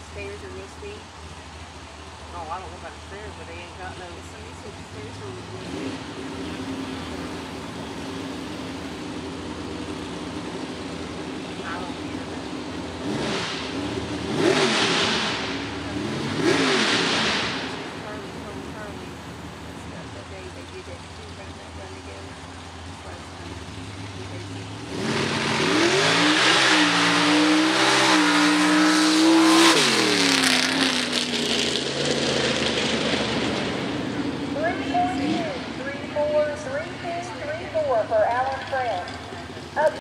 stairs are real steep. Oh, I don't know about the stairs, but they ain't got no. Somebody said the stairs were real steep.